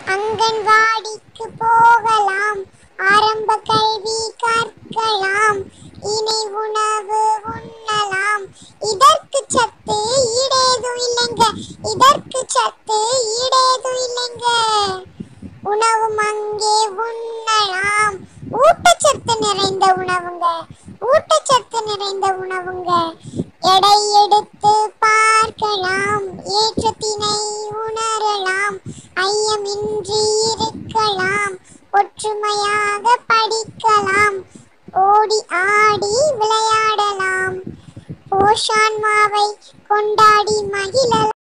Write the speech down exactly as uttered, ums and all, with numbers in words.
அங்கன்வாடிக்கு போகலாம், ஆரம்ப கல்வி கற்கலாம், இணை உணவு உண்ணலாம். இதற்கு சத்து ஈடேதும் இல்லைங்க, இதற்கு சத்து ஈடேதும் இல்லைங்க. உணவும் அங்கே உண்ணலாம், ஊட்டச்சத்து நிறைந்த உணவுங்க, ஊட்டச்சத்து நிறைந்த உணவுங்க. எடை எடுத்து பார்க்கலாம், ஏற்றத்தினை உணரலாம், ஐயமின்றி இருக்கலாம், ஒற்றுமையாக படிக்கலாம், ஓடி ஆடி விளையாடலாம், போஷான் மாவை கொண்டாடி மகிழலாம்.